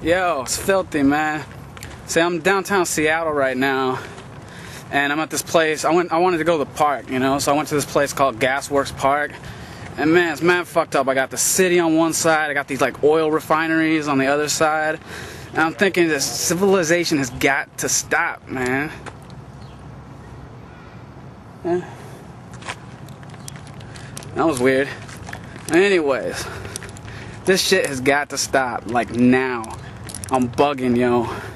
Yo, it's filthy, man. See, I'm downtown Seattle right now, and I'm at this place. I wanted to go to the park, you know, so I went to this place called Gasworks Park. And man, it's mad fucked up. I got the city on one side, I got these like oil refineries on the other side. And I'm thinking this civilization has got to stop, man. Yeah. That was weird. Anyways, this shit has got to stop, like now. I'm bugging, yo.